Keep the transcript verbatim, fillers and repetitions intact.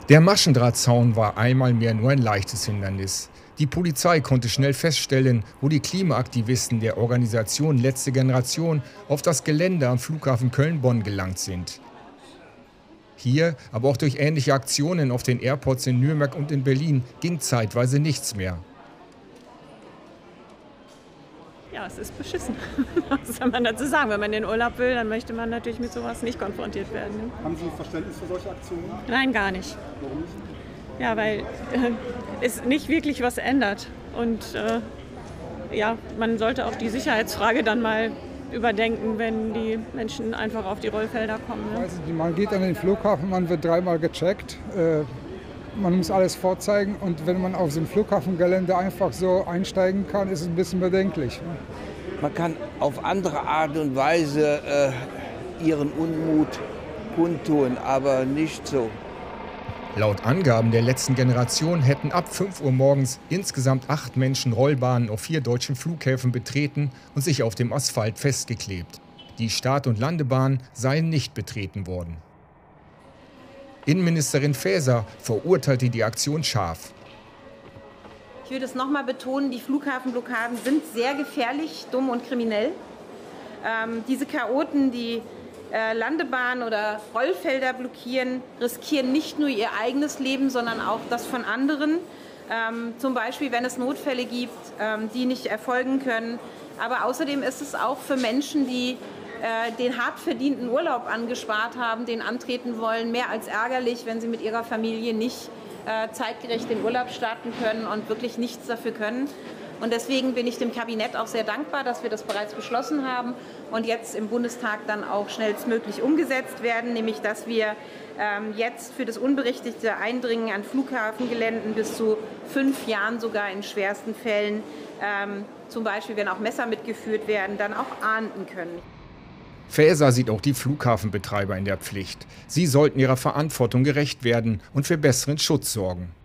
Der Maschendrahtzaun war einmal mehr nur ein leichtes Hindernis. Die Polizei konnte schnell feststellen, wo die Klimaaktivisten der Organisation Letzte Generation auf das Gelände am Flughafen Köln-Bonn gelangt sind. Hier, aber auch durch ähnliche Aktionen auf den Airports in Nürnberg und in Berlin, ging zeitweise nichts mehr. Ja, es ist beschissen. Was soll man dazu sagen? Wenn man in den Urlaub will, dann möchte man natürlich mit sowas nicht konfrontiert werden. Ne? Haben Sie Verständnis für solche Aktionen? Nein, gar nicht. Warum nicht? Ja, weil äh, es nicht wirklich was ändert. Und äh, ja, man sollte auch die Sicherheitsfrage dann mal überdenken, wenn die Menschen einfach auf die Rollfelder kommen. Ne? Also, man geht an den Flughafen, man wird dreimal gecheckt. Äh, man muss alles vorzeigen. Und wenn man auf so ein Flughafengelände einfach so einsteigen kann, ist es ein bisschen bedenklich. Ne? Man kann auf andere Art und Weise äh, ihren Unmut kundtun, aber nicht so. Laut Angaben der Letzten Generation hätten ab fünf Uhr morgens insgesamt acht Menschen Rollbahnen auf vier deutschen Flughäfen betreten und sich auf dem Asphalt festgeklebt. Die Start- und Landebahn seien nicht betreten worden. Innenministerin Faeser verurteilte die Aktion scharf. Ich würde es noch mal betonen, die Flughafenblockaden sind sehr gefährlich, dumm und kriminell. Ähm, diese Chaoten, die äh, Landebahnen oder Rollfelder blockieren, riskieren nicht nur ihr eigenes Leben, sondern auch das von anderen. Ähm, zum Beispiel, wenn es Notfälle gibt, ähm, die nicht erfolgen können. Aber außerdem ist es auch für Menschen, die äh, den hart verdienten Urlaub angespart haben, den antreten wollen, mehr als ärgerlich, wenn sie mit ihrer Familie nicht äh, zeitgerecht den Urlaub starten können und wirklich nichts dafür können. Und deswegen bin ich dem Kabinett auch sehr dankbar, dass wir das bereits beschlossen haben und jetzt im Bundestag dann auch schnellstmöglich umgesetzt werden, nämlich dass wir ähm, jetzt für das unberechtigte Eindringen an Flughafengeländen bis zu fünf Jahren sogar in schwersten Fällen, ähm, zum Beispiel wenn auch Messer mitgeführt werden, dann auch ahnden können. Faeser sieht auch die Flughafenbetreiber in der Pflicht. Sie sollten ihrer Verantwortung gerecht werden und für besseren Schutz sorgen.